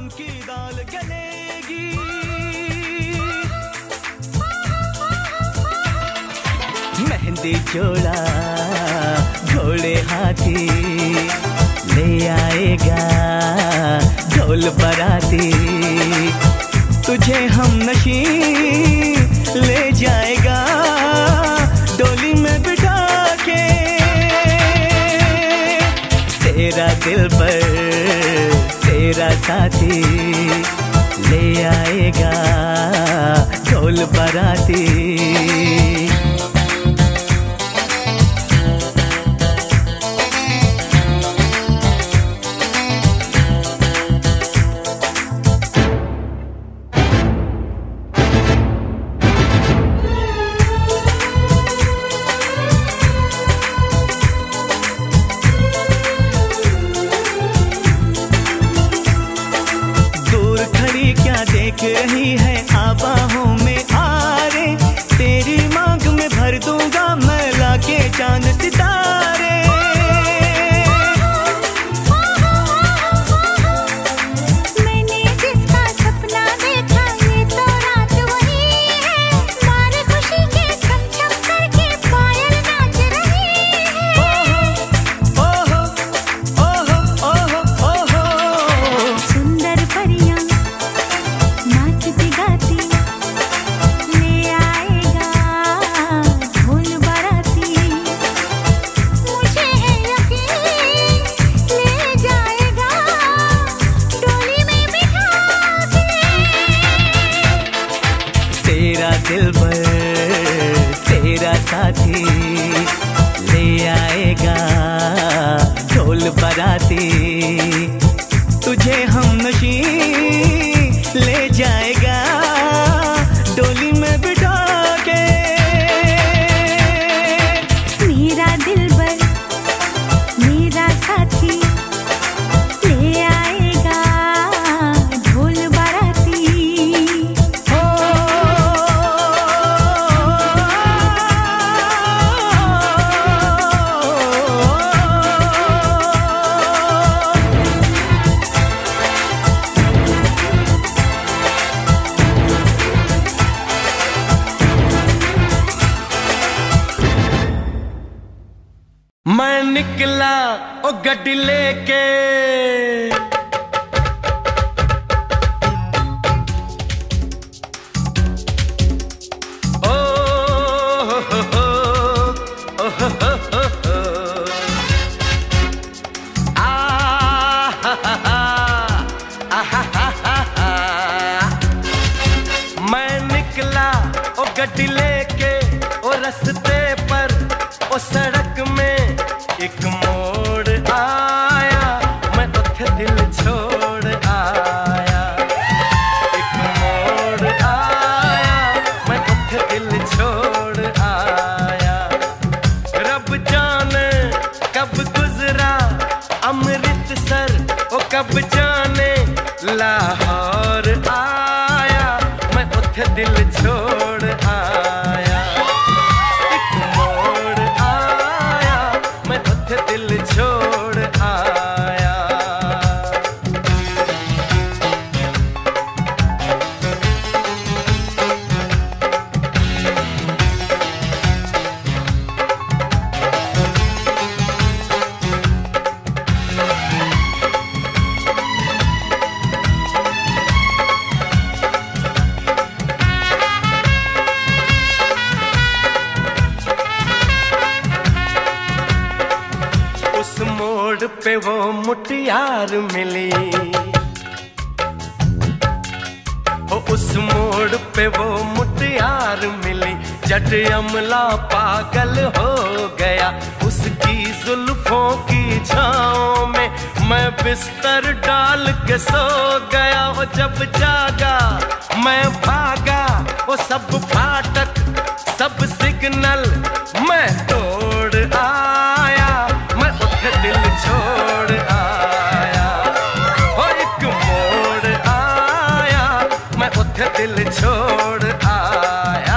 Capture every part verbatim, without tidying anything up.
मूंग की दाल गलेगी। मेहंदी जोड़ा घोड़े हाथी ले आएगा ढोल बराती। तुझे हम नशी ले जाएगा डोली में बिठा के। तेरा दिलबर तेरा साथी ले आएगा ढोल बराती। देख रही है आबाहों में आरे, तेरी मांग में भर दूंगा मैं लाके चांद सितारे। मैंने जिसका सपना देखा ये तो रात वही है, मारे खुशी के छम छम करके पायल नाच रही है। ओहो ओहो ओहो ओहो सुंदर परियां नाचती गाती ले आएगा ढोल बराती। मुझे है यकीन ले जाएगा डोली में बिठा के। तेरा दिलबर तेरा साथी ले आएगा ढोल बराती। तुझे हम नशी ले जाएगा डोली में बिठा के। मेरा दिलबर मेरा साथी ले आएगा ढोल बराती। मैं निकला ओ गड्डी लेके, ओ हो हो हो ओ हो हो हो हो आ हा हा हा आ हा हा हा हा। मैं निकला ओ गड्डी लेके ओ रस्ते पर ओ सड़क में एक मोड़ आया, मैं उठे दिल छोड़ आया। एक मोड़ आया, मैं उठे दिल छोड़ आया। रब जाने कब गुजरा अमृतसर ओ कब जाने लाहौर आया, मैं उठे दिल छोड़ आया। एक मोड़ आया, मैं उठे दिल छोड़ आया। उस मोड़ पे वो मुटियार मिली, ओ उस मोड़ पे वो मुटियार मिली। जट अमला पागल हो गया उसकी जुल्फों की छाँव में, मैं बिस्तर डाल के सो गया। वो जब जागा मैं भागा, वो सब फाटक सब सिग्नल मैं तोड़ आया, मैं उठ दिल छोड़ आया। हो एक मोड़ आया, मैं उठ दिल छोड़ आया।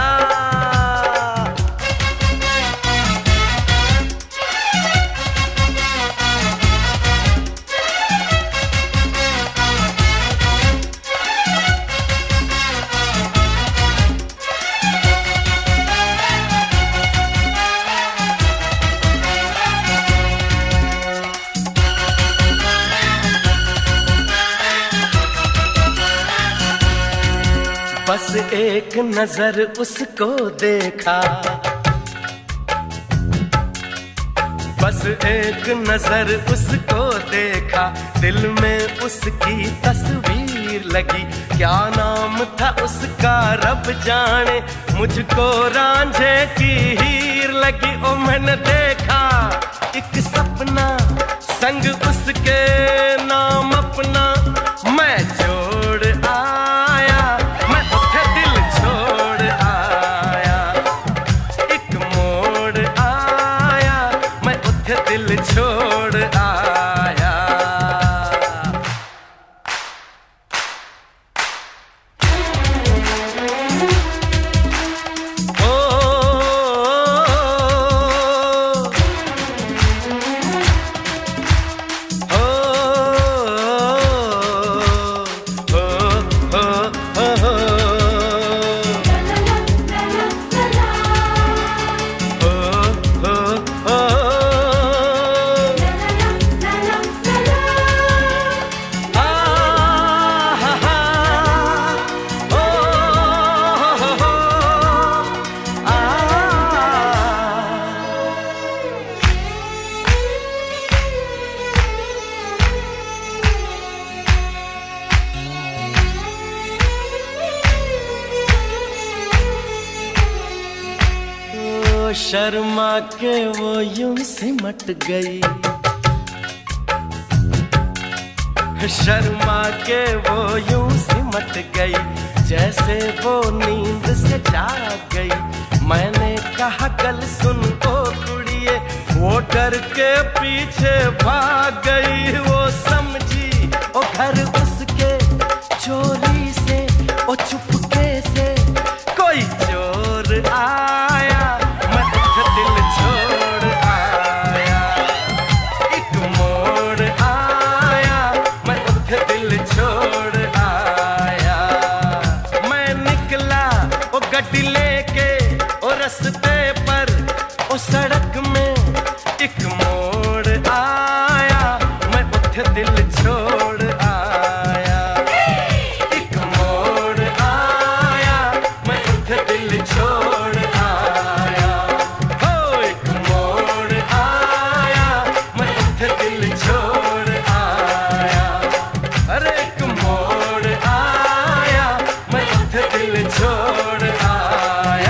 एक नजर उसको देखा, बस एक नजर उसको देखा, दिल में उसकी तस्वीर लगी। क्या नाम था उसका रब जाने, मुझको रांझे की हीर लगी। ओ मैंने देखा एक सपना, संग उसके नाम अपना मैं जोड़ आया, मैं उठे दिल छोड़ आया। एक मोड़ आया, मैं उठे दिल छोड़ आया। शर्मा के वो यूं सिमट गई, शर्मा के वो यूं सिमट गई, जैसे वो नींद से जाग गई। मैंने कहा गल सुन ओ कुड़िए, वो डर के पीछे भाग गई। वो समझी ओ घर उसके चोरी से, ओ चुपके से कोई चोर आया, मैं दिल छोड़ आया। एक मोड़ आया, मैं उठ दिल छोड़ आया। मैं निकला ओ गड्डी लेके, ओ रस्ते पर ओ सड़क में एक मोड़ आया, मैं उठ दिल छोड़ आया। एक मोड़ आया, मैं उठ दिल छोड़ आया। हो एक मोड़ आया, मैं उठ दिल छोड़ आया। अरे एक मोड़ आया, मैं उठ दिल छोड़ आया।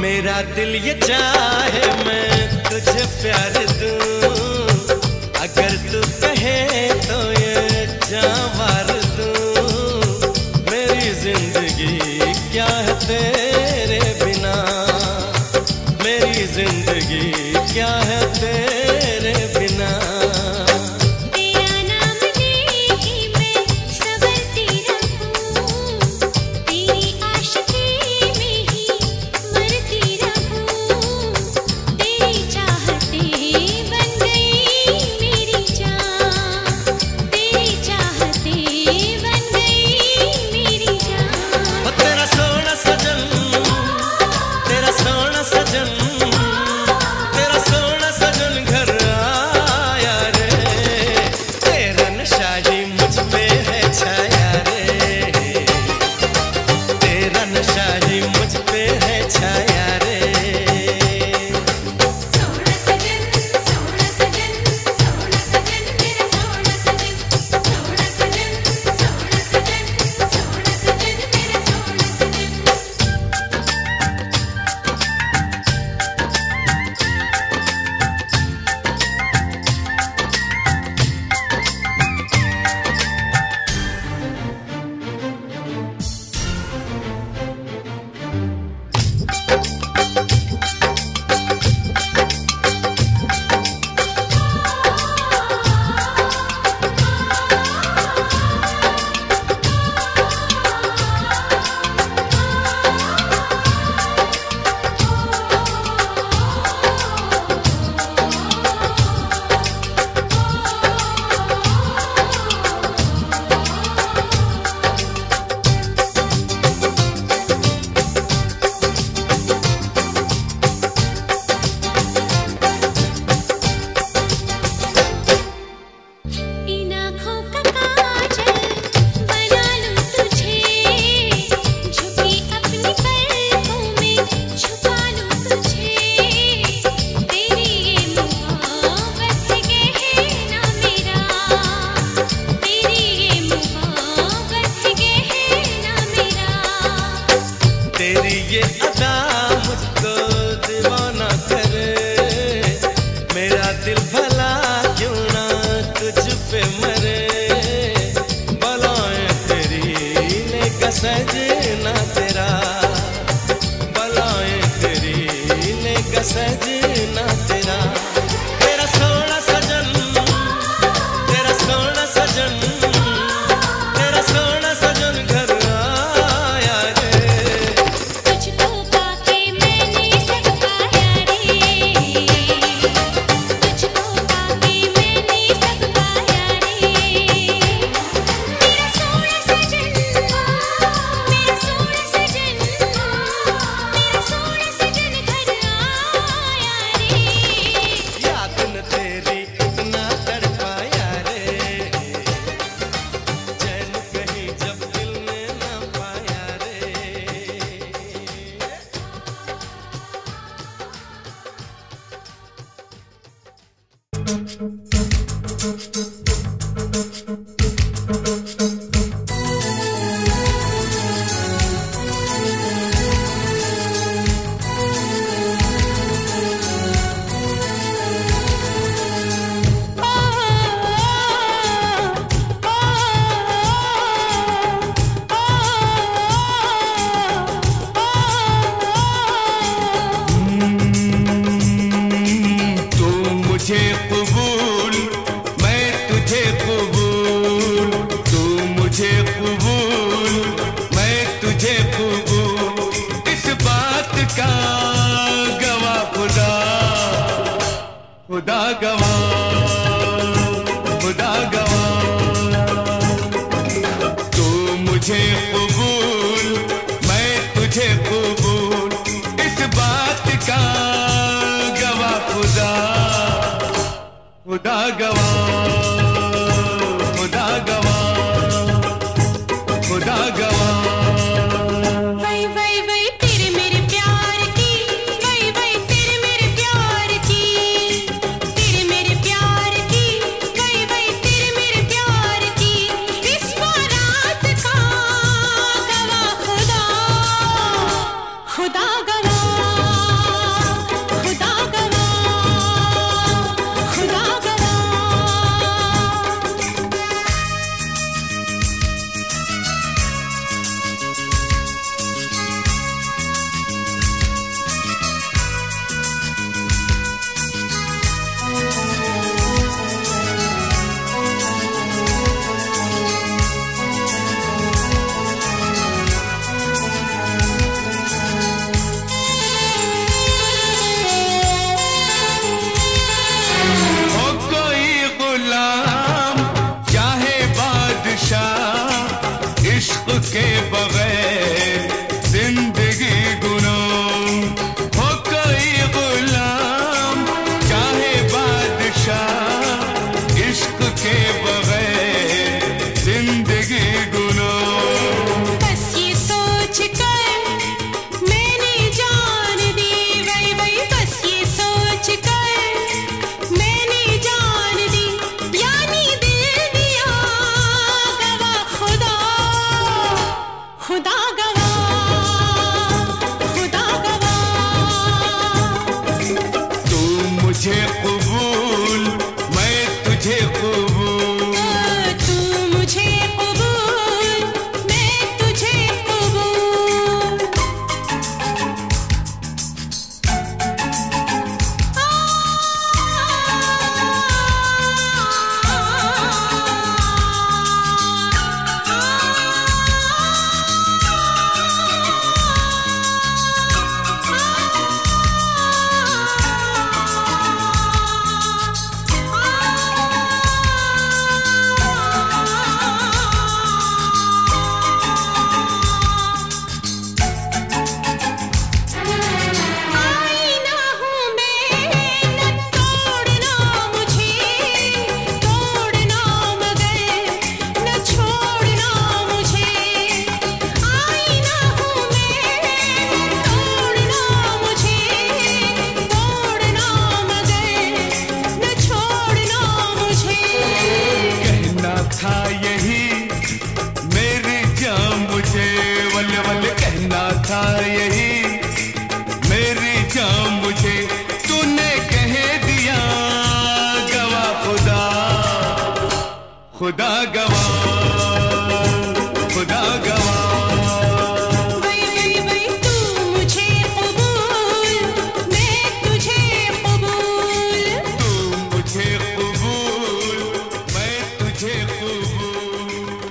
मेरा दिल ये चाहे मैं तुझे प्यार दूं, अगर तू कहे तो ये जान मार दूं। मेरी जिंदगी क्या है तेरे बिना, मेरी जिंदगी क्या है तेरे बिना। तेरा नाम लेके मैं संवरती रहूं, तेरी आशिकी में ही मरती रहूं। तेरी चाहते बन गई मेरी जान, तेरी चाहते बन गई मेरी जान। ओ तेरा सोना सजन, तेरा सोना सजन, तेरा सोना सजन घर आया रे। तेरा नशा ही मुझ पे है छाया रे, तेरा नशा ही मुझ पे है छाया रे। सोना सजन, सोना सजन, सोना सजन मेरा सोना सजन, सोना सजन, सोना सजन, सोना सजन मेरा सोना सजन। इन आँखों का काजल बना लूं तुझे, झुकी अपनी पलकों में छुपा लूं तुझे। तेरी ये मोहब्बत गहना मेरा, तेरी ये मोहब्बत गहना मेरा। तेरी ये अदा मुझको दीवाना करे, मेरा दिल भला क्यों ना तुझ पे मरे। बलाएं तेरी लेकर सजना तेरा, बलाएं तेरी लेकर सजना तेरा। तेरा सोना सजन, तेरा सोना सजन, तेरा सोना सजन घर आया रे। तुझको पाके मैंने सब पाया रे, तुझको पाके मैंने सब पाया रे। मेरा सोना सजन, मेरा सोना सजन, मेरा सोना सजन घर आया रे। याद न तेरी इतना तड़पाया रे, चैन कहीं जब दिल ने ना पाया रे। तू मुझे कबूल, मैं तुझे कबूल, तू मुझे कबूल, मैं तुझे कबूल। इस बात का गवाह खुदा, खुदा गवाह, खुदा गवाह। तू मुझे कबूल, मैं तुझे कबूल। इस बात का गवाह खुदा, खुदा गवाह, खुदा गवाह, खुदा गवाह। वही वही वही तेरे मेरे प्यार की, वही वही तेरे मेरे प्यार की, तेरे मेरे प्यार की, वही वही तेरे मेरे प्यार की। इस बारात का गवाह खुदा, खुदा गवाह। बगैर जिंदगी गुलाम हो, कोई गुलाम चाहे बादशाह, इश्क के बगैर जिंदगी गुलाम। बस ये सोच कर मैंने जान दी, वही वही बस ये सोच कर मैंने जान दी, यानी दिल दिया गवा खुदा, खुदा गवा, खुदा गवा। तू मुझे कबूल, मैं तुझे कबूल, तू मुझे कबूल, मैं तुझे कबूल। आईना हूँ मैं, न तोड़ना मुझे, तोड़ना मगर न छोड़ना मुझे। आईना हूँ मैं, तोड़ना मुझे, तोड़ना मगर न छोड़ना मुझे। कहना था यही मेरी जान मुझे, वल वल कहना था यही मेरी जान मुझे, तूने कह दिया गवा खुदा, खुदा गवा, खुदा गवा। वही वही वही तू मुझे कबूल, मैं तुझे कबूल। तू मुझे कबूल, मैं तुझे कबूल।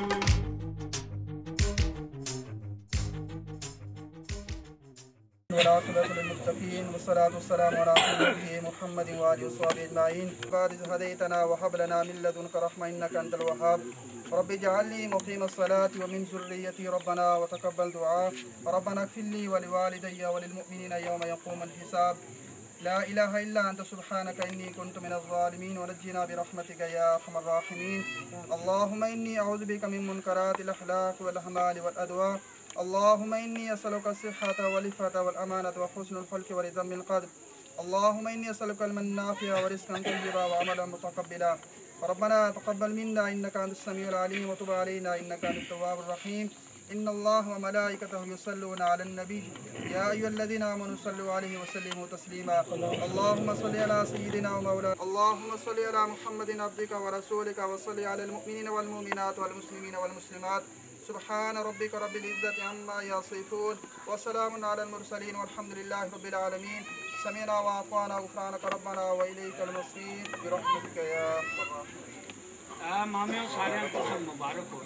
मुत्तकीन वस्सलातु वस्सलामु अला नबिय्यिना मुहम्मदिन व आलिहि वस्हबिहि अजमईन। क़ाद हदैतना व हब लना मिन लदुनका रहमह इन्नका अंतल वहाब। रब्बि इजअलनी मुक़ीमस सलाति व मिन ज़ुर्रिय्यति रब्बना व तक़ब्बल दुआ। रब्बना इग़फिर ली व लिवालिदैया व लिलमुअ्मिनीना यौमा यक़ूमुल हिसाब। ला इलाहा इल्ला अंता सुब्हानका इन्नी कुन्तु मिनज़ ज़ालिमीन व नज्जिना बिरहमतिका या अरहमर राहिमीन। अल्लाहुम्मा इन्नी अऊज़ु बिका मिन मुनकरातिल अख़लाक़ वल अहमाल वल अदवा। अल्लाहुम्मा इन्नी असअलुका अस्सिहहता वल इफ़्फ़ता वल अमानता व हुस्नुल ख़ुल्क़ि व रिज़ा मिल क़द्र। अल्लाहुम्मा इन्नी असअलुका इल्मन नाफ़िअ व रिज़्क़न तय्यिबा व अमलन मुतक़ब्बिला। रब्बना तक़ब्बल मिन्ना इन्नका अंतस समीउल अलीम व तुब अलैना इन्नका अंतत तव्वाबुर रहीम। इन्नल्लाह व मलाइकतहु युसल्लूना अलन नबी या अय्युहल्लज़ीना आमनू सल्लु अलैहि व सल्लिमू तस्लीमा। अल्लाहुम्मा सल्लि अला सय्यिदिना व मौलाना अल्लाहुम्मा सल्लि अला मुहम्मदिन अब्दिका व रसूलिका व सल्लि अलल मुमिनीना वल मुमिनात वल मुस्लिमीना वल मुस्लिमात। सुब्हान रब्बिका रब्बिल इज़्ज़ति अम्मा यसिफून व सलामुन अलल मुरसलीन वल्हम्दुलिल्लाहि रब्बिल आलमीन। समिअना व अताअना गुफ़रानका रब्बना व इलैकल मसीर बिरहमतिका या अरहमर राहिमीन। आ मामियों सारे को सब मुबारक हो।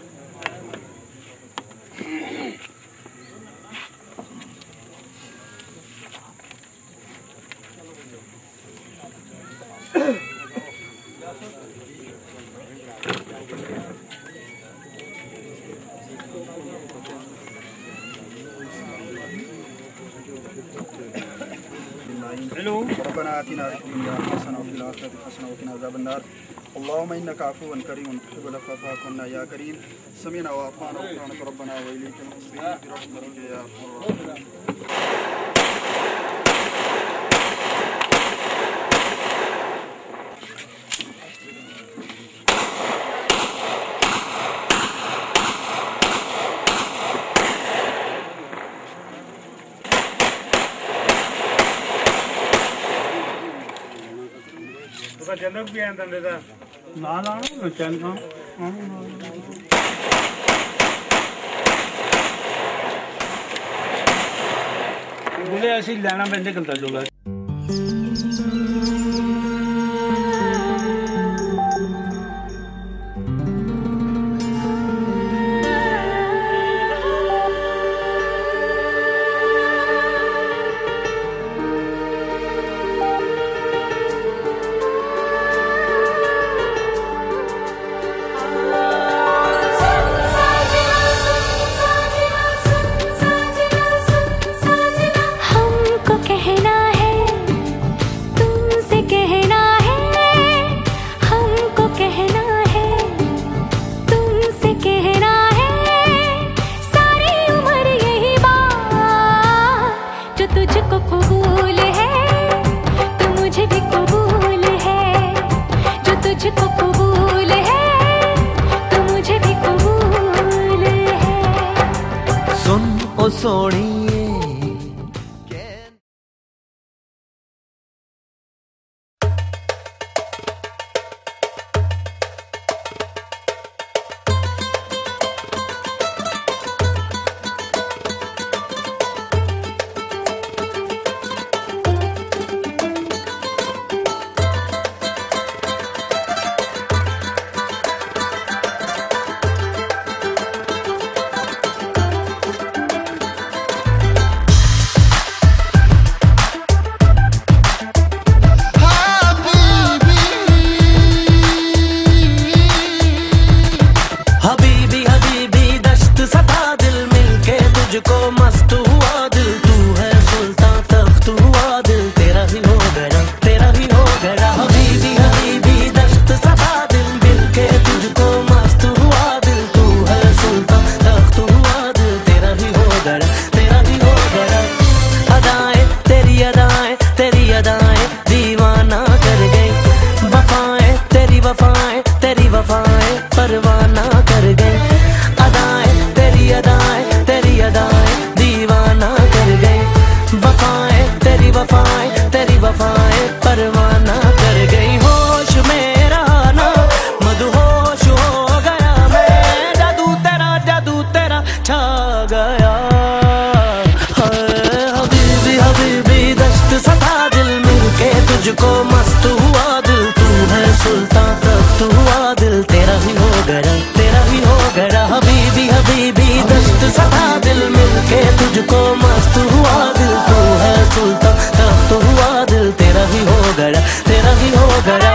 रब्बना आतिना फिद दुनिया हसनह व फिल आखिरति हसनह व क़िना अज़ाबन्नार। अल्लाहुम्मा इन्नका अफ़ुव्वुन करीमुन तुहिब्बुल अफ़्वा फ़अफ़ु अन्ना या करीम। समिअना व अताअना गुफ़रानका रब्बना व इलैकल मसीर बिरहमतिका या अरहमर राहिमीन। जनक भी आंदा मेरा ना ना ना चल का बोले ऐसे लेना बंदे करता जोगा। साजना ओ सोहणीए तुझको मस्त हुआ दिल, तू है सुल्तान तख्त हुआ दिल, तेरा ही हो गया तेरा ही हो गया हबीबी हबीबी दस्त सदा दिल मिलके तुझको मस्त हुआ दिल, तू है सुल्तान तख्त हुआ दिल, तेरा ही हो गया तेरा ही हो गया।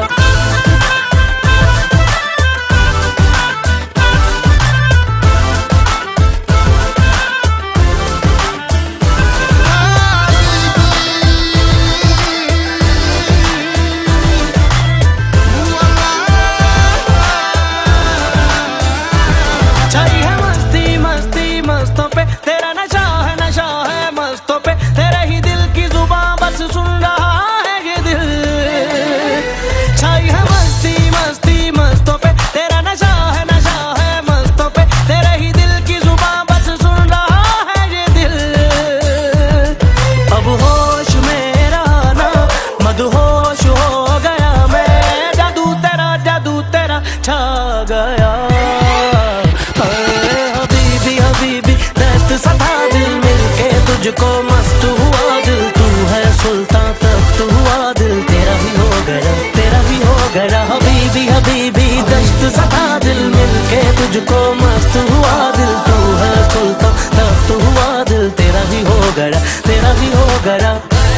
तुझको मस्त हुआ दिल, तू है सुल्तान तख्त हुआ दिल, तेरा ही हो गया तेरा ही हो गया हबीबी हबीबी दस्त सदा दिल मिलके तुझको मस्त हुआ दिल, तू है सुल्तान तख्त हुआ दिल, तेरा ही हो गया तेरा ही हो गया।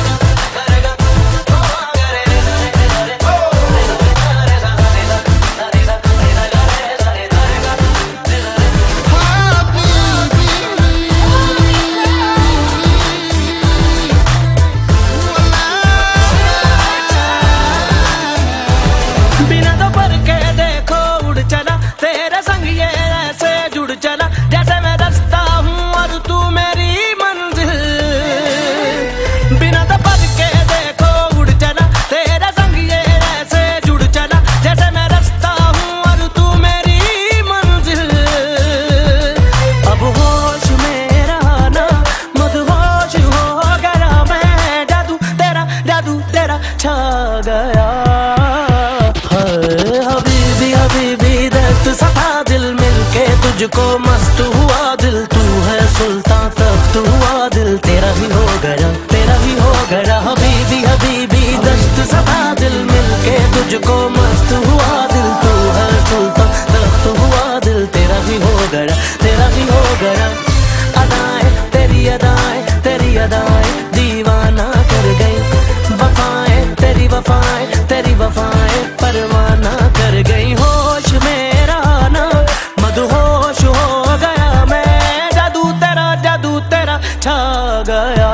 तुझको मस्त हुआ दिल, तू है सुल्तान तख्त हुआ दिल, तेरा ही हो गया तेरा ही हो गया हबीबी हबीबी दस्त सदा दिल मिलके तुझको मस्त हुआ दिल, तू है सुल्तान तख्त हुआ दिल, तेरा ही हो गया तेरा ही हो गया। अदाएं तेरी अदाएं तेरी अदाएं दीवाना कर गई, वफाएं तेरी वफाएं तेरी वफाएं परवाना कर गई, होश मेरा ना मदहोश हो गया मैं, जादू तेरा जादू तेरा छा गया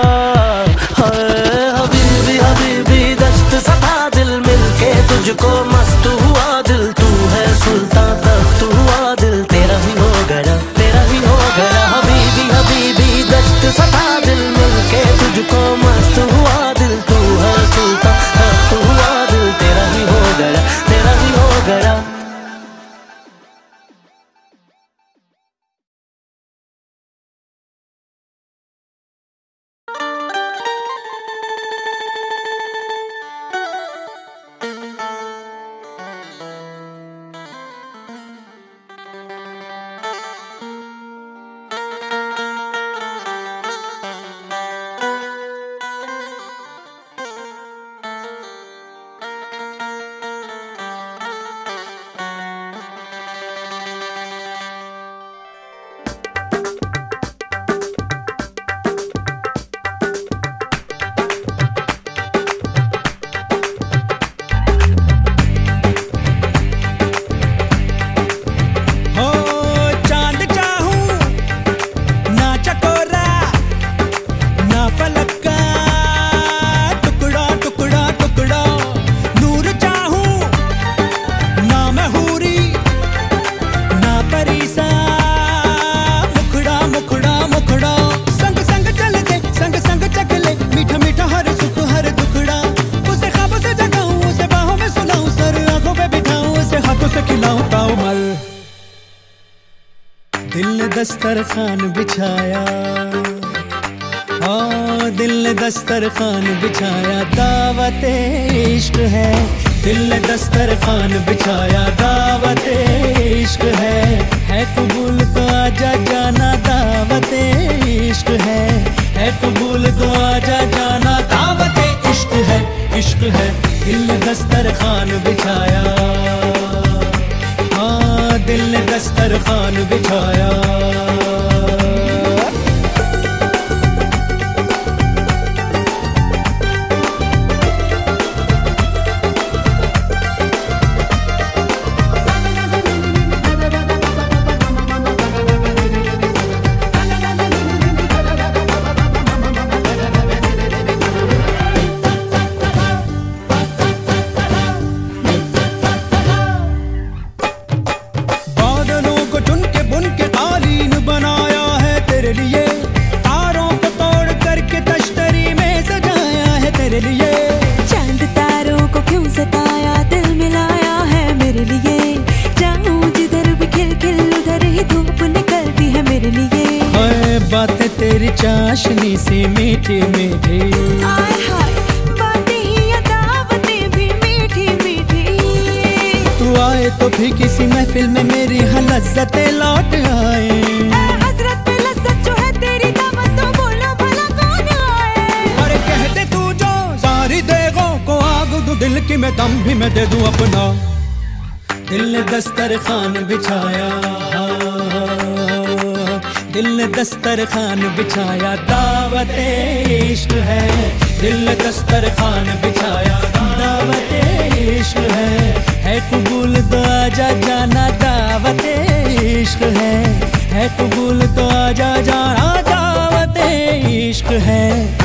हबीबी हबीबी दस्त सदा दिल मिलके तुझको मस्त हुआ दिल, तू है सुल्तान तख्त हुआ दिल, तेरा ही हो गया तेरा ही हो गया हबीबी हबीबी दस्त सदा दिल मिलके तुझको मस्त हुआ दिल, तू है सुल्तान तख्त हुआ दिल, तेरा ही हो गया तेरा ही हो गया। दस्तरखान बिछाया, हाँ दिल ने दस्तरखान बिछाया, दावत इश्क है। दिल ने दस्तरखान बिछाया, दावत इश्क है। है कबूल तो आजा जाना, दावत इश्क है। है कबूल तो आजा जाना, दावत इश्क है, इश्क है। दिल ने दस्तरखान बिछाया, हाँ दिल ने दस्तरखान बिछाया। चांद तारों को क्यों सताया, दिल मिलाया है मेरे लिए। जाऊं जिधर भी खिल खिल उधर ही धूप निकलती है मेरे लिए। हाय बातें तेरी चाशनी सी मीठी मीठी, आय हाय बातें ही या दावतें भी मीठी मीठी। तू आए तो भी किसी महफिल में मेरी लज्जतें लौट आए। हजरत पे लज्जत जो है तेरी दावत, तो बोलो भला कौन आए। अरे कहते तू जो सारी देगों को आग दूं, दिल की मैं दम भी मैं दे दूं अपना। दिल ने दस्तरखान बिछाया, दिल ने दस्तरखान बिछाया, दावत इश्क है। दिल ने दस्तरखान बिछाया, दावत इश्क है। है कबूल तो आजा जाना, दावत इश्क है। है कबूल तो आजा जाना, दावत इश्क है।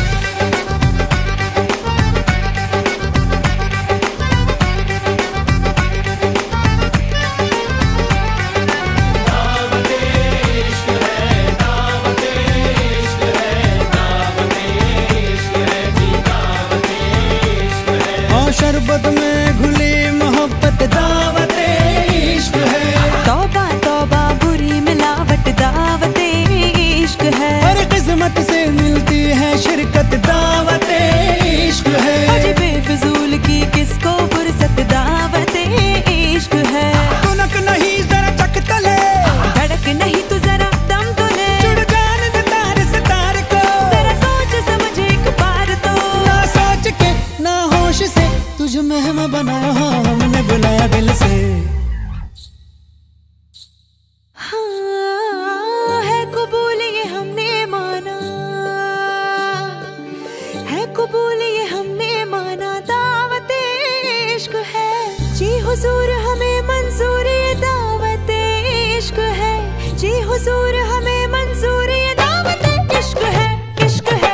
शरबत में घुली मोहब्बत, दावत इश्क है। तौबा तौबा बुरी मिलावट, दावत इश्क है। हर किस्मत से मिलती है शिरकत, दावत इश्क है। अजी बेफिजूल की किसको फुर्सत, दावत इश्क है। तुनक नहीं जरा चक तले, धड़क नहीं तू जरा दम तो ले। जुड़ जाने दे तार से तार को, जरा सोच समझ एक बार तो। ना सोच के ना होश से तुझ मेहमा बनाया, हमने बुलाया दिल से। हाँ है कबूल ये हमने माना, है कबूल ये हमने माना, दावत इश्क है। जी हुजूर हमें मंजूर ये दावत इश्क है। जी हुजूर हमें मंजूर ये दावत इश्क है, इश्क है।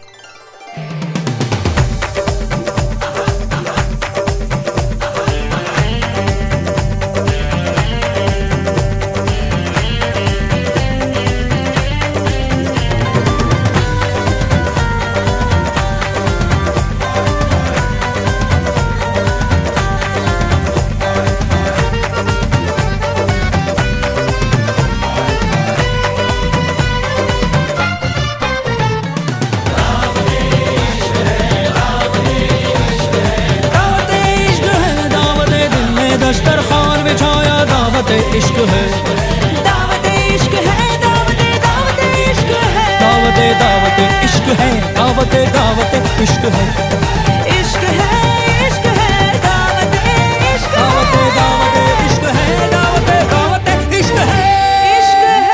दस्तरखान बिछाया, दावत इश्क है। दावत इश्क है, दावत दावत इश्क है। दावत दावत इश्क है, दावत दावत इश्क है। इश्क है, इश्क है, दावत इश्क है। दावत दावत इश्क है, दावत दावत इश्क है। इश्क है।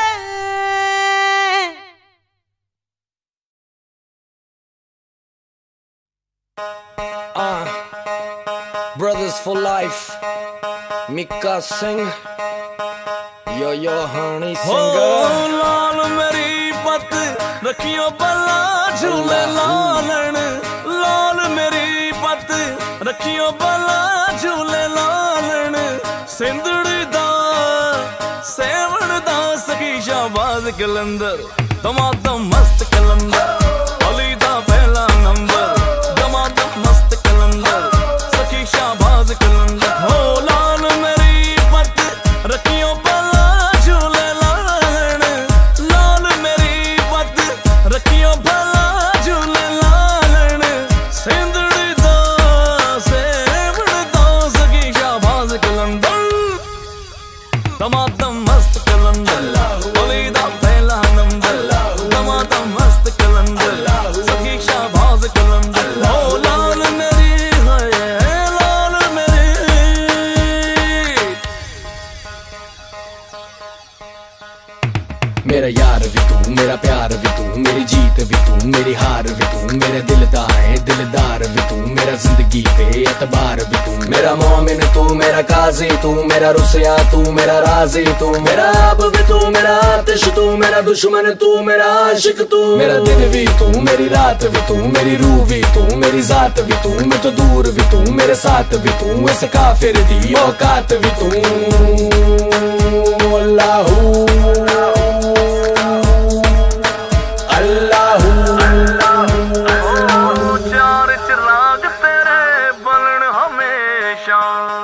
Uh, brothers for life, Mika Singh, yo yo honey singer. लाल मेरी पत रखियो बला झूले लालन, लाल मेरी पत रखियो बला झूले लालन। सिंधड़ी दा सेवण दा सखी शाहबाज कलंदर, दमादम मस्त कलंदर, अली दा पहला नंबर। दमादम मस्त कलंदर, सखी शाहबाज कलंदर। हो लाल मेरी पत रखियो बला झूले लालन, तू मेरी हार भी तू मेरे दिल दा है दिलदार भी तू मेरा जिंदगी पे एतबार भी तू मेरा मोमिन तू मेरा काजी तू मेरा रुसिया तू मेरा राजी तू मेरा अब भी तू मेरा आतिश तू मेरा दुश्मन तू मेरा आशिक तू मेरा दिन भी तू मेरी रात भी तू मेरी रूह भी तू मेरी जात भी तू मैं तो दूर भी तू मेरे साथ भी तू ऐसे काफिर दी औकात भी तू अल्लाहू अल्लाहू चार चिराग तेरे बलन हमेशा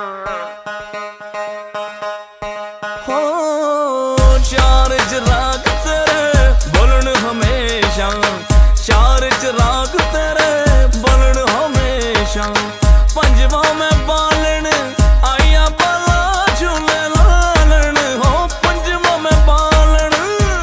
हो चार चिराग तेरे बलन हमेशा चार चिराग तेरे बलन हमेशा पंजवा में बालन आया बला झूले लालन हो पंजवा में बालन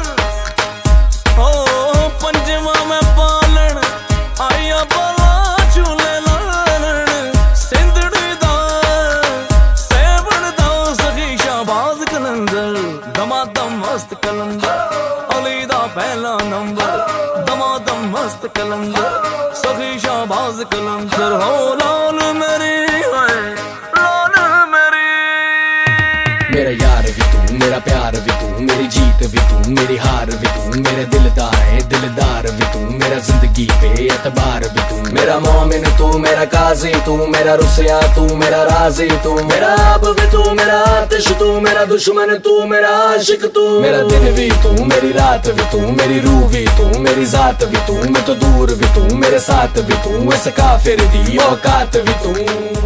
हो पंजवा में बालन आया बला झूले लालन सिंधड़ी दा सेवन दा सखी शाहबाज कलंदर दमादम मस्त कलंदर अली दा पहला नंबर दमादम मस्त कलंदर सखी शाहबाज कलंदर हो लाल मेरी है लाल मेरी मेरा यार भी तू मेरा प्यार भी तू मेरी जीत भी तू मेरी हार भी तू मेरे दिल दा है दिलदार भी तू मेरा जिंदगी पे एतबार भी तू मेरा मोमिन तू मेरा काजी तू मेरा रुसिया तू मेरा राजी तू मेरा अब भी तू मेरा आतिश तू मेरा दुश्मन तू मेरा आशिक तू मेरा दिन भी तू मेरी रात भी तू मेरी रूह भी तू मेरी जात भी तू मैं तो दूर भी तू मेरे साथ भी तू ऐसे काफिर दी औकात भी तू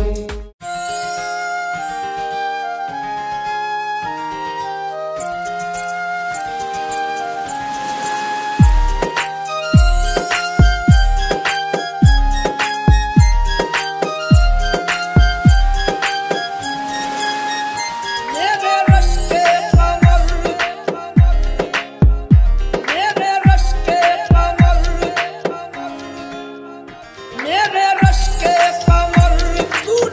मेरे रश के कमर मेरे रश के कमर मेरे रश के कमर तू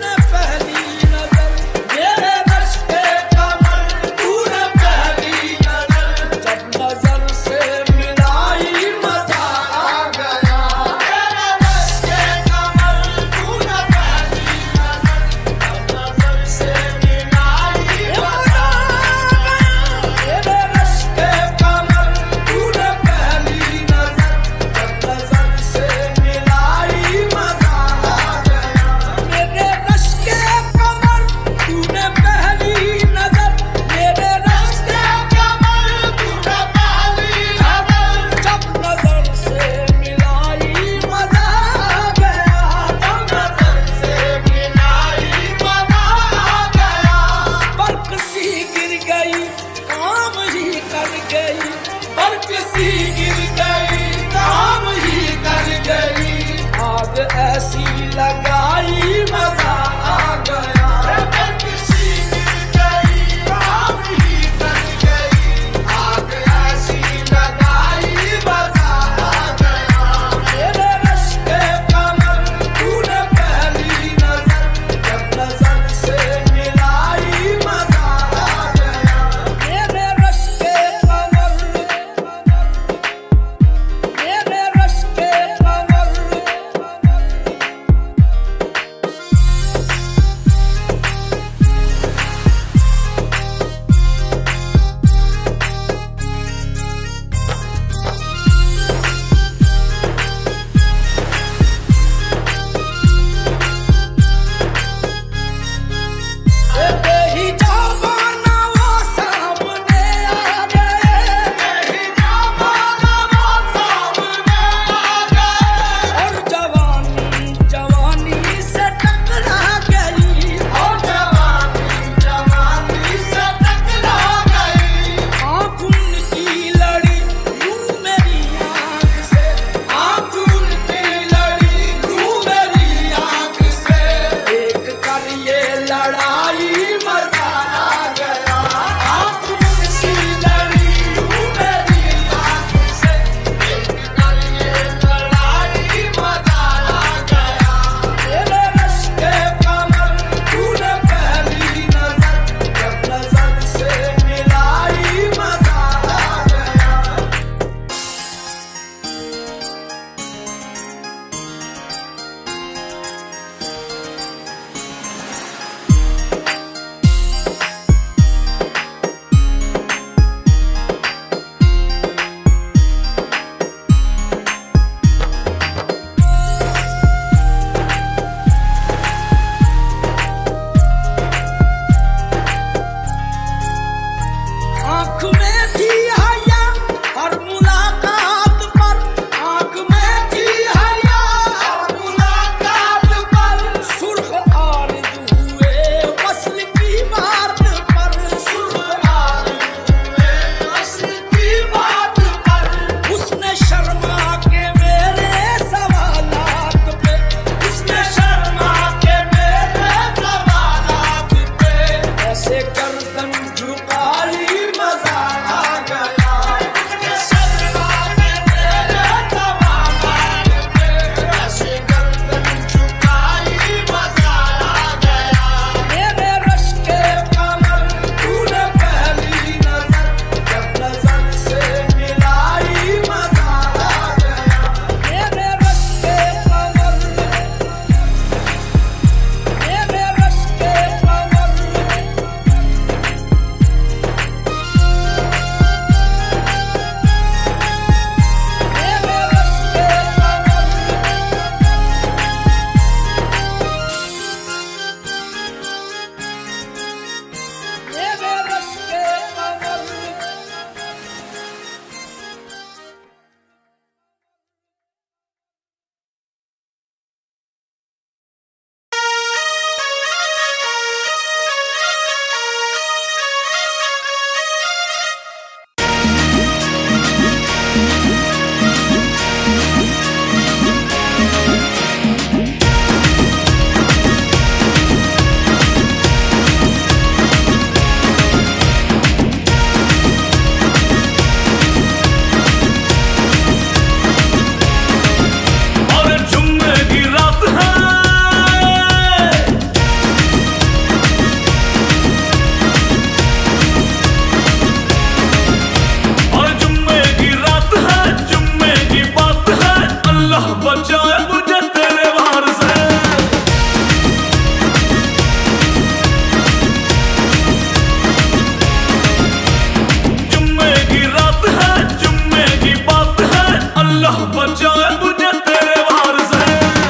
अल्लाह बचाए मुझे तेरे वार से।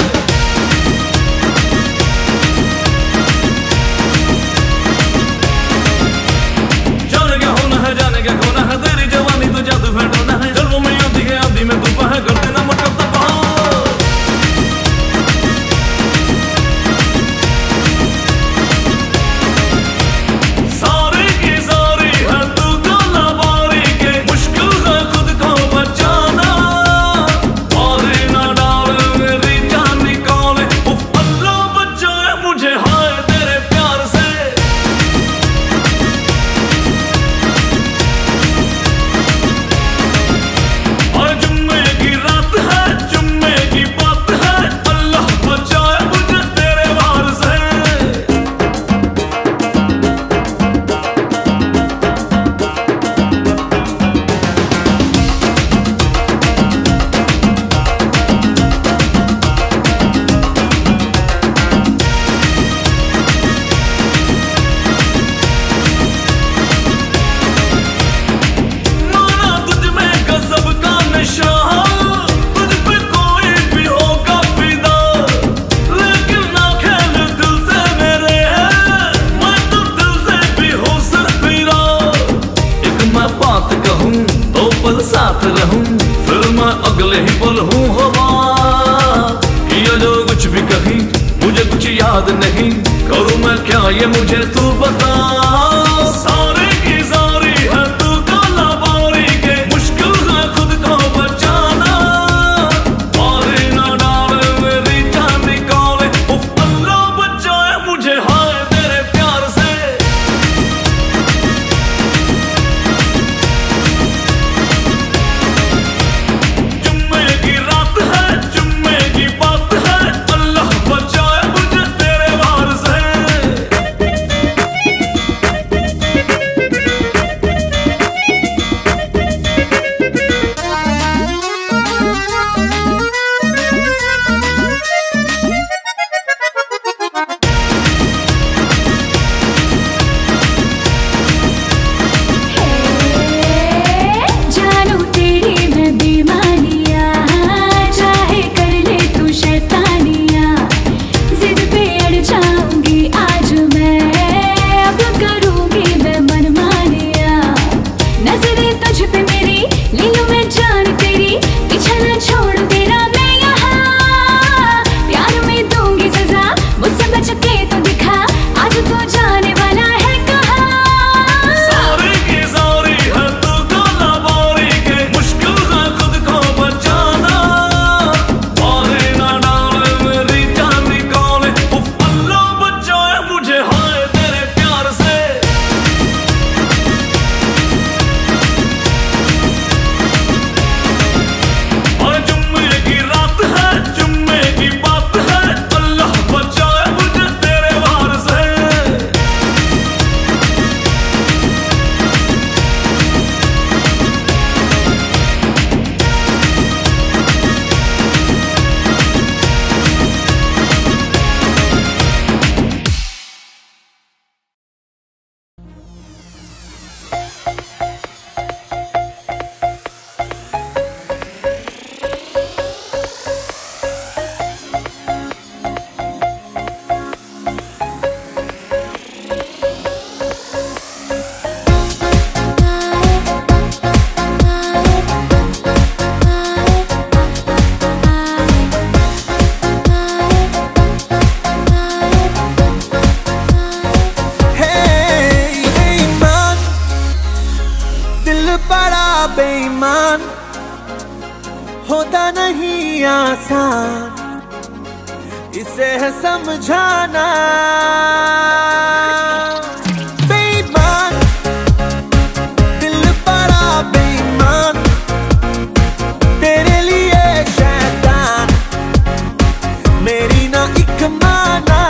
जाने क्या होना है जाने क्या खोना है, तेरी जवानी तो जादू है डोना है, जन्मों में आती है आदि में तू है, कर देना मटका तबाह। साथ रहूं फिर मैं अगले ही पल हूँ हवा, किया जो कुछ भी कहीं मुझे कुछ याद नहीं, करूँ मैं क्या ये मुझे तू बता। सारे की सारी है तू काला बारी के, मुश्किल है खुद को बचाना, मारे ना डाले मेरी जान निकाले, उफ अल्लाह बचाए मुझे हाय तेरे प्यार से। बेईमान होता नहीं आसान, इसे है समझाना। बेईमान दिल बड़ा बेईमान, तेरे लिए शैतान मेरी ना एक माना।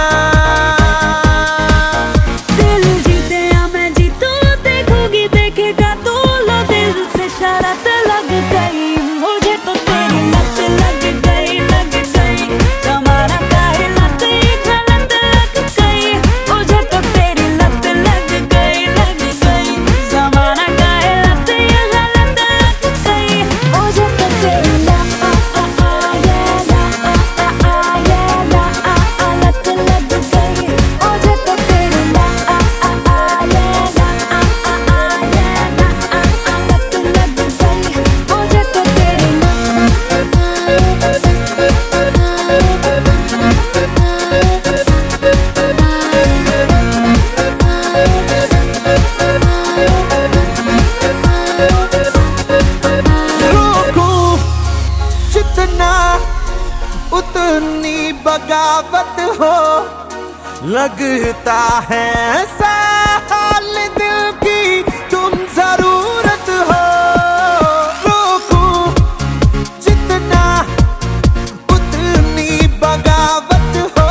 दिल जीते या मैं जीतूं, देखोगी देखेगा तू, लो दिल से शरारत लग गई मुझे तो तेरी लत लग गई लग गई, जमाना का ही लत ही गलत लग गई मुझे तो तेरी बगावत हो, लगता है साल दिल की तुम जरूरत हो। रोकूं जितना उतनी बगावत हो,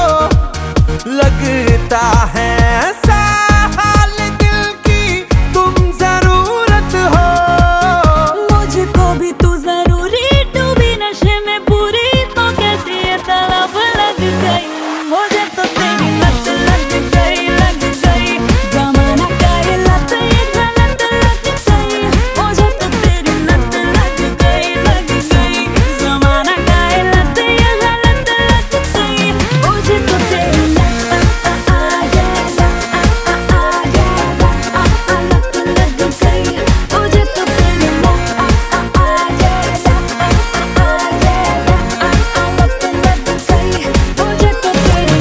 लगता है साल दिल की तुम जरूरत हो। मुझको भी तू जरूरी, डूबी नशे में पूरी, तो कैसी ये तलब लग गई। मुझे तो तेरी लत लग गई, लग गई। जमाना का ये लत, ये गलत लग गई। मुझे तो तेरी लत लग गई, लग गई। जमाना का ये लत, ये गलत लग गई। मुझे तो तेरी लत आ गया, आ गया, लत लग गई। मुझे तो तेरी लत आ गया, आ गया, लत लग गई। मुझे तो तेरी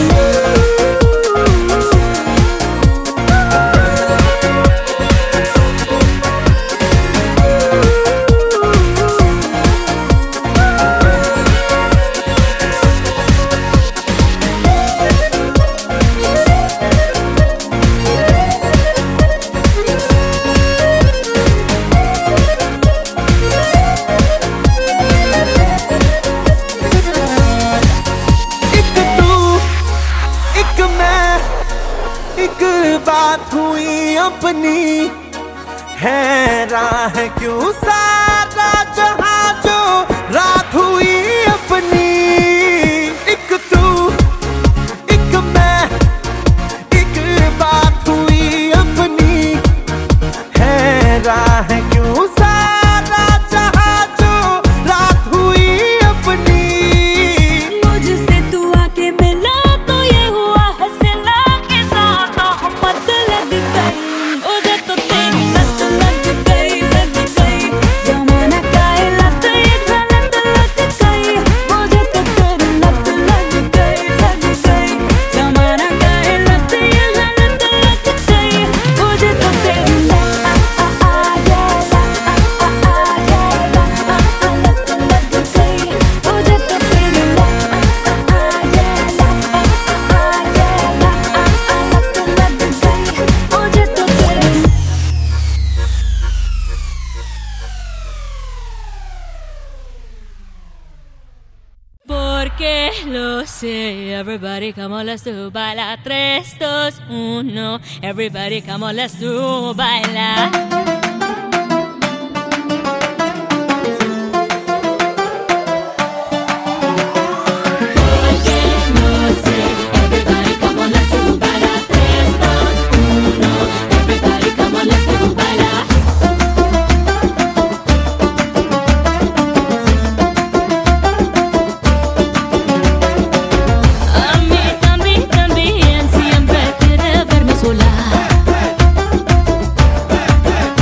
एक तू एक मैं, एक बात हुई अपनी, है राह क्यों सारा जहां जो रात हुई अपनी। एक तू एक मैं, एक बात हुई अपनी, है राह क्यों सारा जहां जो रात हुई अपनी। मुझसे तू आके मिला तो ये हुआ हंसना के साथ मोहब्बत लग गई। मुझे तो तेरी लत लग गई, लग गई। जमाना का ये लत, ये गलत लग गई। मुझे तो तेरी लत लग गई, लग गई। जमाना का ये लत, ये गलत लग गई। मुझे तो तेरी लत आ गया, आ गया, लत लग गई। मुझे तो तेरी लत आ गया, आ गया, लत लग गई। मुझे तो तेरी Porque lo sé, everybody come on, let's do baila. Tres, dos, uno, everybody come on, let's do baila. Porque lo sé, everybody come on, let's do baila. Tres, dos, uno, everybody come on, let's do baila. A mí también, también siempre quiere verme sola.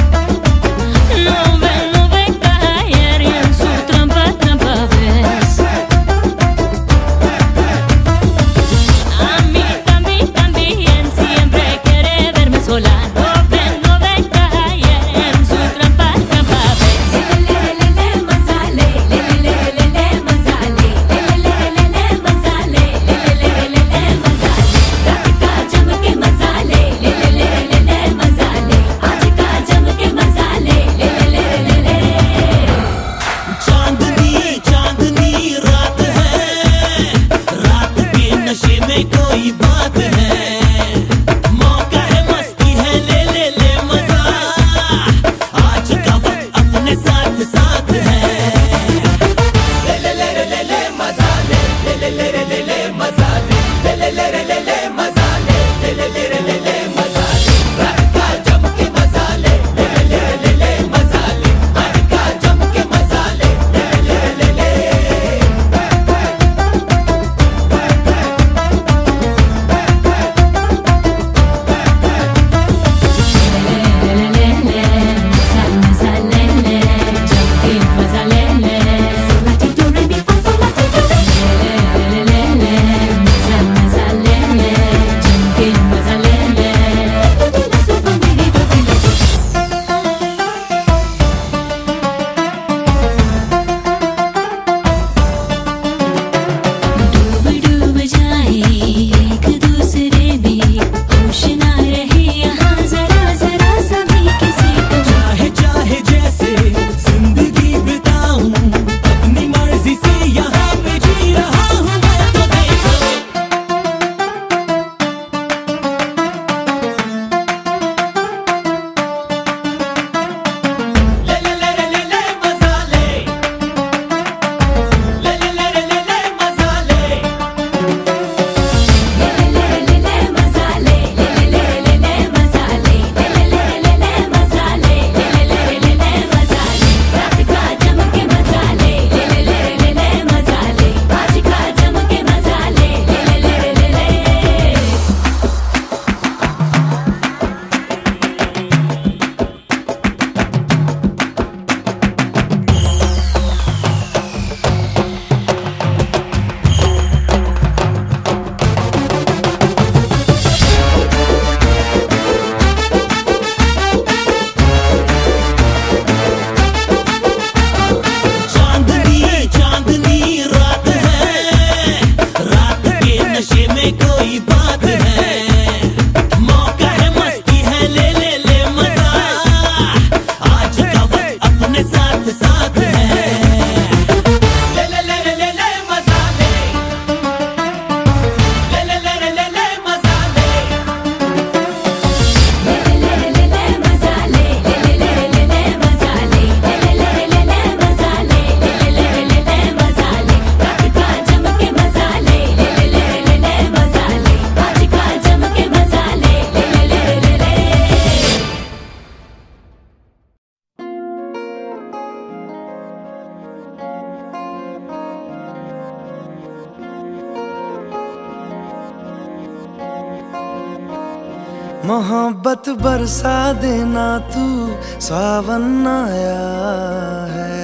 मोहब्बत बरसा देना तू, सावन आया है।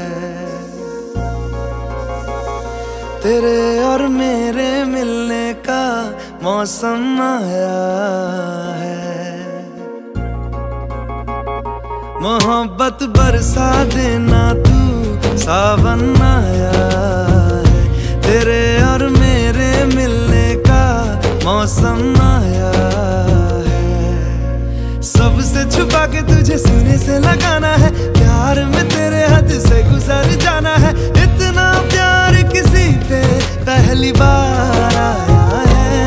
तेरे और मेरे मिलने का मौसम आया है। मोहब्बत बरसा देना तू, सावन आया है। तेरे और मेरे मिलने का मौसम आया है। सबसे छुपा के तुझे सीने से लगाना है, प्यार में तेरे हद से गुजर जाना है। इतना प्यार किसी पे पहली बार आया है।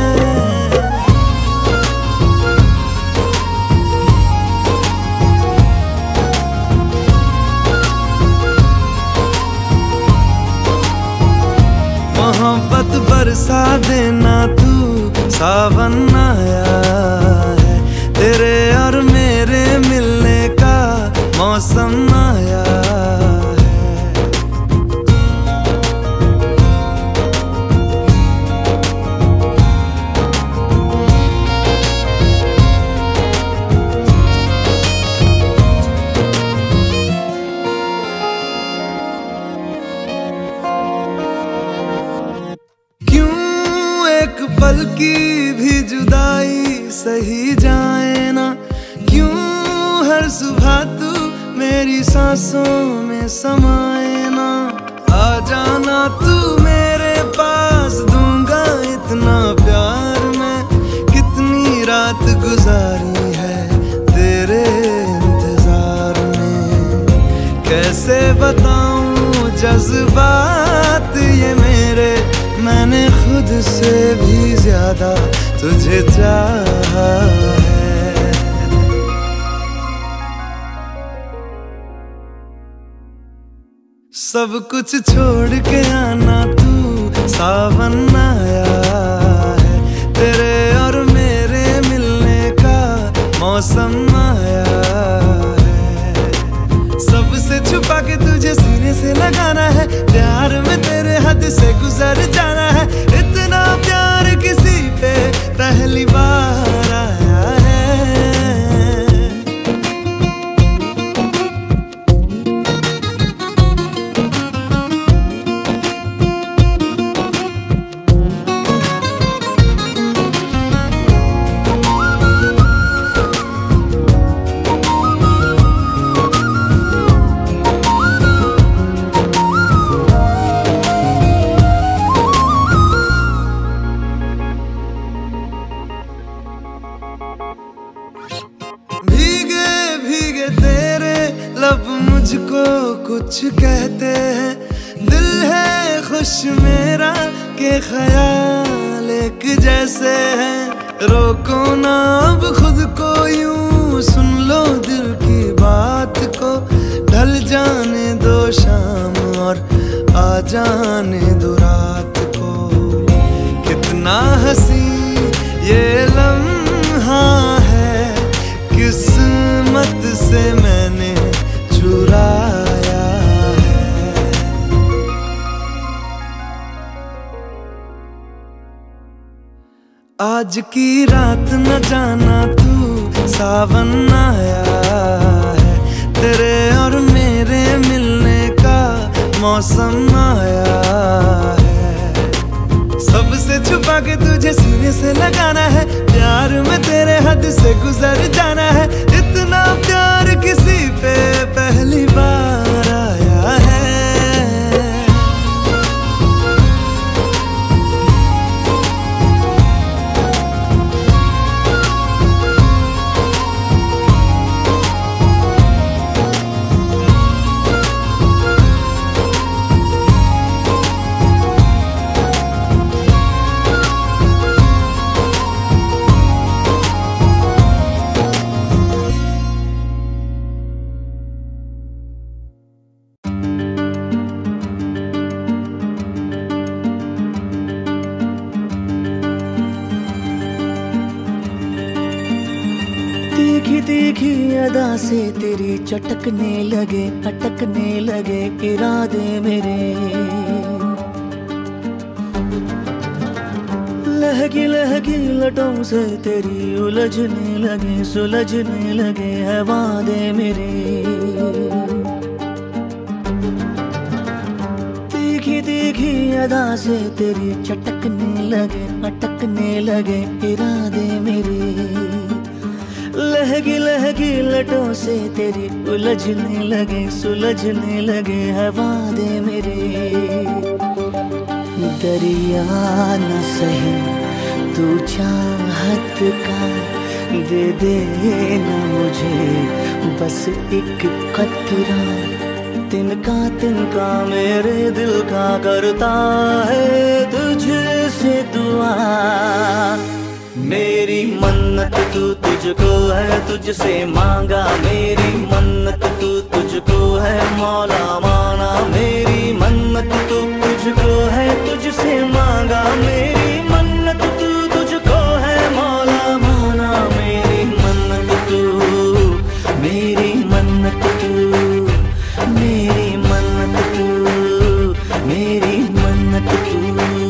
मोहब्बत बरसा देना तू, सावन आया है। तेरे और मेरे मिलने का मौसम आया है। पल की भी जुदाई सही जाए ना, क्यों हर सुबह तू मेरी सांसों में समाए ना। आ जाना तू मेरे पास, दूंगा इतना प्यार मैं। कितनी रात गुजारी है तेरे इंतजार में, कैसे बताऊं जज्बात ये मेरे। मैंने खुद से भी ज्यादा तुझे चाहा है। सब कुछ छोड़ के आना तू, सावन आया है। तेरे और मेरे मिलने का मौसम आया है। सबसे छुपा के तुझे सीने से लगाना है, प्यार में तेरे हद से गुजर जाना है। इतना प्यार किसी पे पहली बार आया है। लब मुझको कुछ कहते हैं, दिल है खुश मेरा के ख्याल एक जैसे हैं। रोको ना अब खुद को यूं, सुन लो दिल की बात को। ढल जाने दो शाम और आ जाने दो रात को। कितना हंसी ये लम्हा है, किस्मत से मैंने चुराया है। आज की रात न जाना तू, सावन आया है। तेरे और मेरे मिलने का मौसम आया है। सबसे छुपा के तुझे सीने से लगाना है, प्यार में तेरे हद से गुजर जाना है। इतना प्यार किसी पे पहली बार आया है। तीखी तीखी अदा से तेरी चटकने लगे, अटकने लगे इरादे मेरे। लह लहगी लहगी लटों से तेरी उलझने लगे सुलझने लगे है वादे मेरे। तीखी तीखी अदा से तेरी चटकने लगे अटकने लगे इरादे मेरे। लहगी लहगी लटों से तेरी उलझने लगे सुलझने लगे है वादे मेरे। दरिया न सही तू चाहत का दे दे न मुझे बस एक कतरा। तिनका तिनका मेरे दिल का करता है तुझसे दुआ। मेरी मन्नत तू तुझको है तुझसे मांगा। मेरी मन्नत तू तुझको है मौला माना। मेरी मन्नत तू तुझको है तुझसे मांगा। मेरी मन्नत तू तुझको है मौला माना। मेरी मन्नत तू मेरी मन्नत तू मेरी मन्नत तू मेरी मन्नत तू।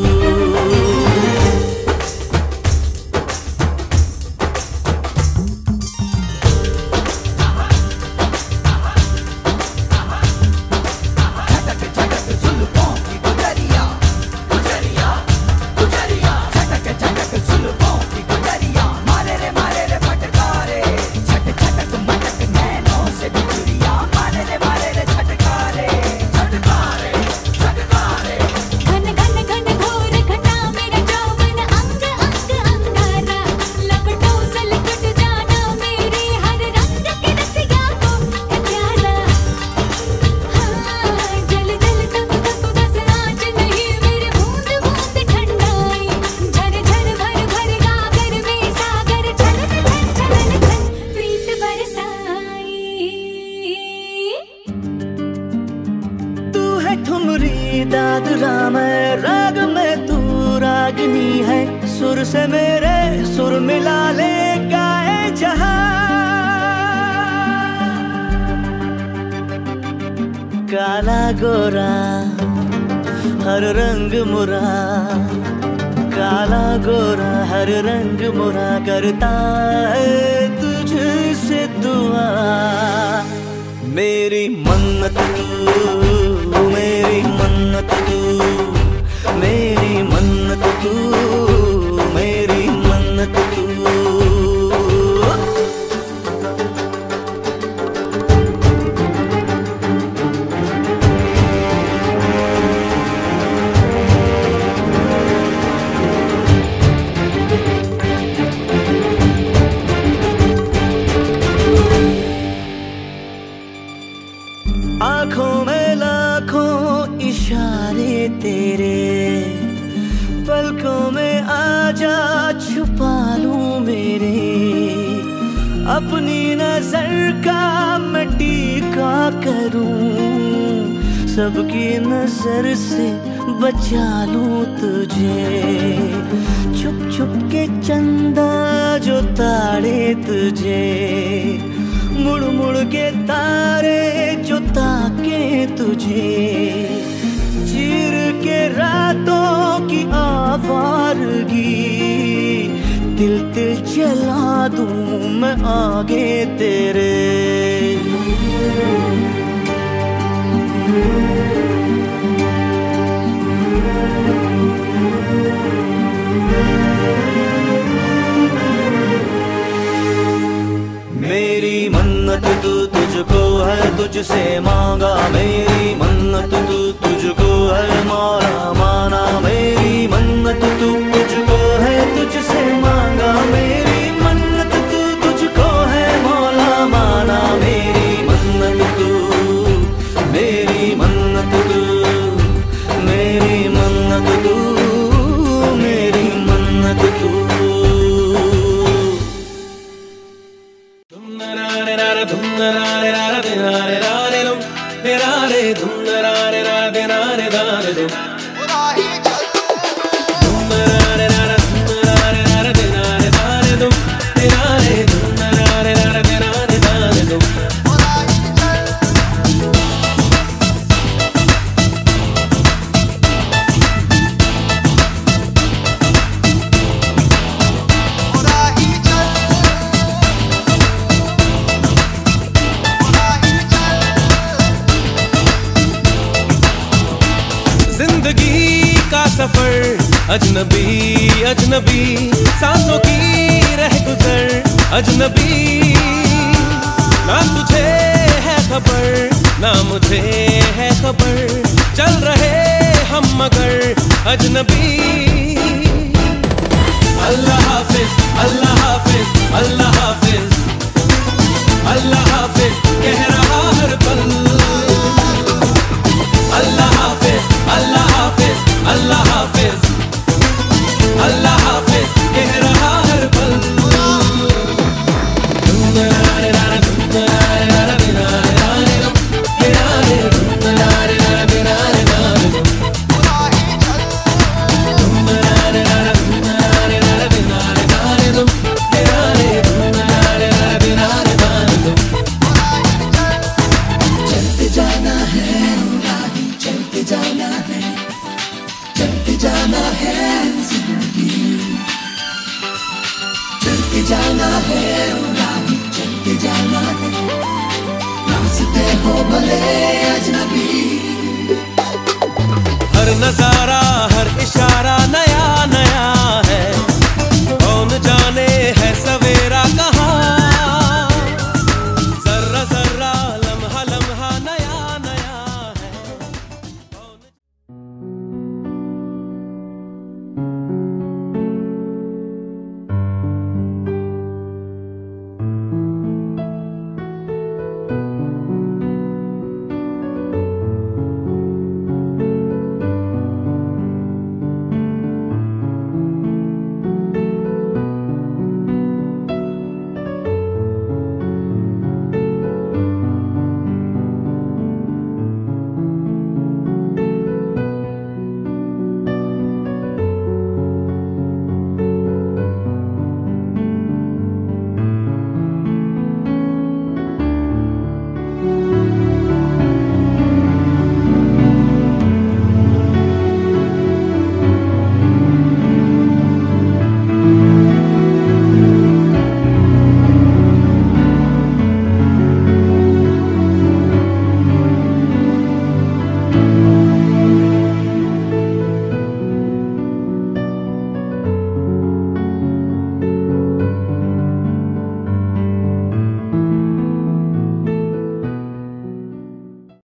दादरा मैं राग में तू रागनी है। सुर से मेरे सुर मिला ले गाए जहां। काला गोरा हर रंग मुरा। काला गोरा हर रंग मुरा करता है तुझसे दुआ। मेरी मन्नत तू मेरी मन्नत तू मेरी मन्नत तू मेरी मन्नत तू। आँखों में लाखों इशारे तेरे। पलकों में आजा छुपा लूं मेरे। अपनी नजर का मैं टीका करूं। सबकी नजर से बचा लूं तुझे। छुप छुप के चंदा जो ताड़े तुझे। मुड़ मुड़ के तारे जो ताके तुझे। चीर के रातों की आवारगी। दिल दिल जला दूं मैं आगे तेरे। मेरी मन्नत तू तुझको है तुझसे मांगा। मेरी मन्नत तू तुझको है मौला माना। मेरी मन्नत तू तुझको है तुझसे मांगा। मेरी मन्नत तू तुझको है मौला माना। मेरी मन्नत तू मेरी मन्नत तू मेरी मन्नत तू मेरी मन्नत तू। जिंदगी का सफर अजनबी अजनबी, सांसों की रह गुजर अजनबी। ना तुझे है खबर ना मुझे है खबर, चल रहे हम मगर अजनबी। अल्लाह हाफिज अल्लाह हाफिज अल्लाह हाफिज अल्लाह हाफिज कह रहा हर पल। अल्लाह हाफिज अल्लाह हाफिज अल्लाह हाफिज अल्लाह हाफिज कह रहा हर पल। जाना है राही चलते जाना है, रास्ते हो भले अजनबी। हर नज़ारा